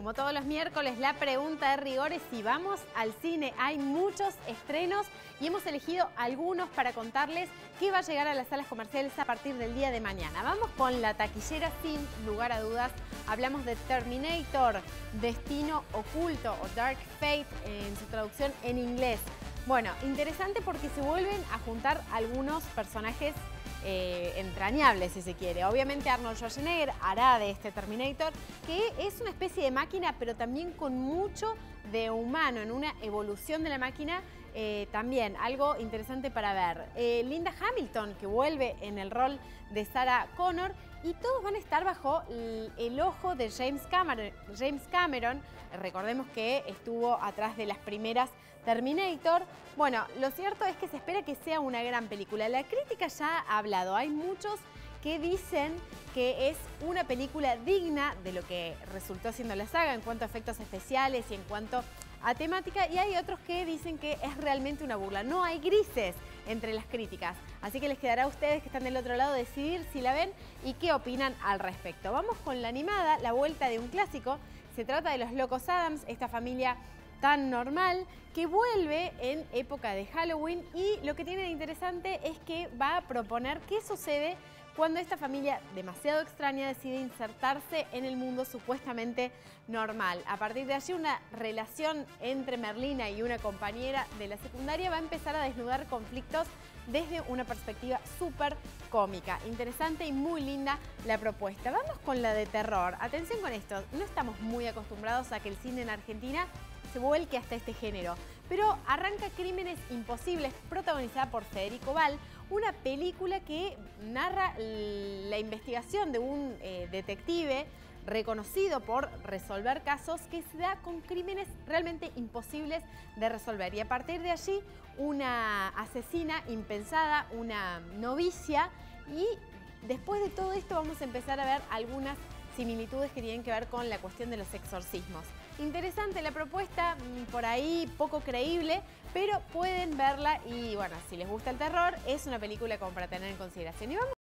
Como todos los miércoles, la pregunta de rigor es si vamos al cine. Hay muchos estrenos y hemos elegido algunos para contarles qué va a llegar a las salas comerciales a partir del día de mañana. Vamos con la taquillera sin lugar a dudas. Hablamos de Terminator, Destino Oculto o Dark Fate en su traducción en inglés. Bueno, interesante porque se vuelven a juntar algunos personajes entrañables, si se quiere. Obviamente Arnold Schwarzenegger hará de este Terminator, que es una especie de máquina, pero también con mucho de humano, en una evolución de la máquina, también algo interesante para ver. Linda Hamilton, que vuelve en el rol de Sarah Connor, y todos van a estar bajo el ojo de James Cameron. Recordemos que estuvo atrás de las primeras Terminator. Bueno, lo cierto es que se espera que sea una gran película. La crítica ya ha hablado. Hay muchos que dicen que es una película digna de lo que resultó siendo la saga en cuanto a efectos especiales y en cuanto a temática, y hay otros que dicen que es realmente una burla. No hay grises entre las críticas, así que les quedará a ustedes que están del otro lado decidir si la ven y qué opinan al respecto. Vamos con la animada, la vuelta de un clásico. Se trata de los Locos Adams, esta familia tan normal que vuelve en época de Halloween, y lo que tiene de interesante es que va a proponer qué sucede cuando esta familia demasiado extraña decide insertarse en el mundo supuestamente normal. A partir de allí, una relación entre Merlina y una compañera de la secundaria va a empezar a desnudar conflictos desde una perspectiva súper cómica. Interesante y muy linda la propuesta. Vamos con la de terror. Atención con esto, no estamos muy acostumbrados a que el cine en Argentina se vuelque hasta este género, pero arranca Crímenes Imposibles, protagonizada por Federico Val, una película que narra la investigación de un detective reconocido por resolver casos que se da con crímenes realmente imposibles de resolver. Y a partir de allí, una asesina impensada, una novicia, y después de todo esto vamos a empezar a ver algunas similitudes que tienen que ver con la cuestión de los exorcismos. Interesante la propuesta, por ahí poco creíble, pero pueden verla y bueno, si les gusta el terror, es una película como para tener en consideración. Y vamos